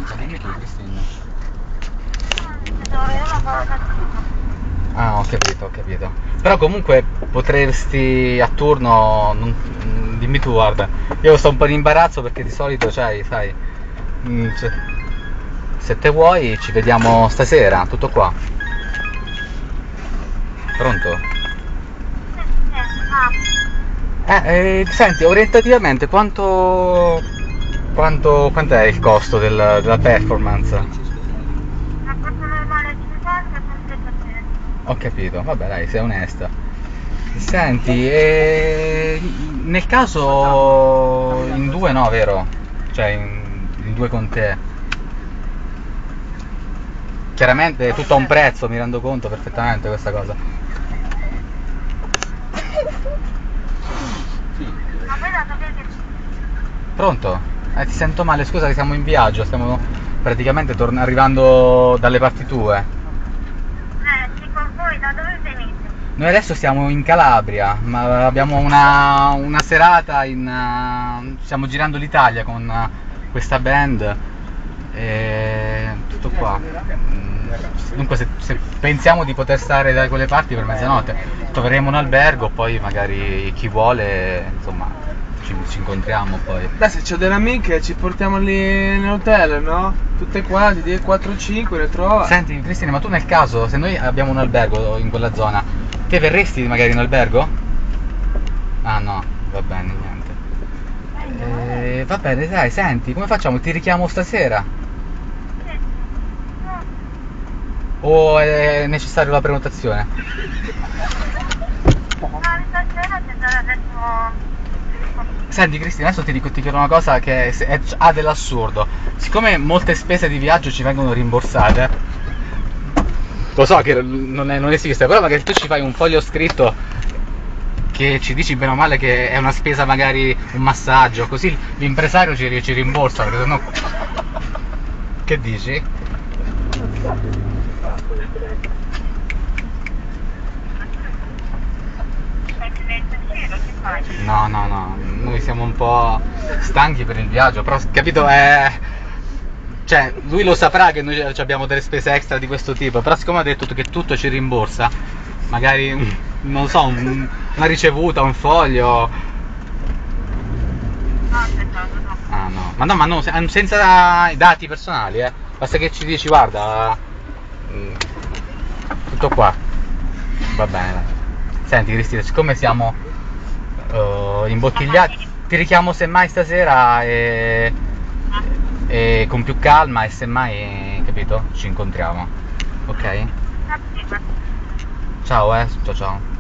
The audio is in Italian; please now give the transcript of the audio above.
Dimmi tu, Cristina. Tesoro, io non vado da Ah, ho capito, ho capito. Però comunque potresti a turno, dimmi tu, guarda, io sto un po' in imbarazzo perché di solito, sai, se te vuoi ci vediamo stasera, tutto qua. Pronto? Senti, orientativamente quanto è il costo della performance? rapporto normale 50 con 30%. Ho capito, vabbè dai, sei onesta. Senti, nel caso in due no, vero? Cioè in due con te. Chiaramente è tutto a un prezzo, mi rendo conto perfettamente questa cosa. Ma poi da sapere che Pronto? Ti sento male, scusa che siamo in viaggio, stiamo praticamente arrivando dalle parti tue. sì, con voi, da dove venite? Noi adesso siamo in Calabria, ma abbiamo una serata stiamo girando l'Italia con questa band e tutto qua. Dunque se pensiamo di poter stare da quelle parti per mezzanotte, troveremo un albergo, poi magari chi vuole, insomma, ci incontriamo poi. Beh, se c'ho delle amiche ci portiamo lì nell'hotel, no? Tutte quante, di 4-5 le trova. Senti Cristina, ma tu nel caso, se noi abbiamo un albergo in quella zona, te verresti magari in albergo? Ah no, va bene, niente. Va bene, dai, senti, come facciamo? Ti richiamo stasera? Sì. No, O è necessaria la prenotazione? ma stasera c'è già adesso. Senti Cristina, adesso ti chiedo una cosa che ha dell'assurdo. Siccome molte spese di viaggio ci vengono rimborsate, lo so che non esiste, però magari tu ci fai un foglio scritto che ci dici bene o male che è una spesa, magari un massaggio, così l'impresario ci rimborsa, perché sennò... Che dici? Pensiero, che fai? No, no, no, noi siamo un po' stanchi per il viaggio, però capito, cioè, lui lo saprà che noi abbiamo delle spese extra di questo tipo, però siccome ha detto che tutto ci rimborsa, magari, non so, una ricevuta, un foglio... No, tesoro, no. Ah no, ma no, senza i dati personali, basta che ci dici, guarda, tutto qua, va bene. Senti Cristina, siccome siamo imbottigliati, ti richiamo semmai stasera e con più calma e semmai, capito, ci incontriamo, ok? Capito. Ciao ciao ciao.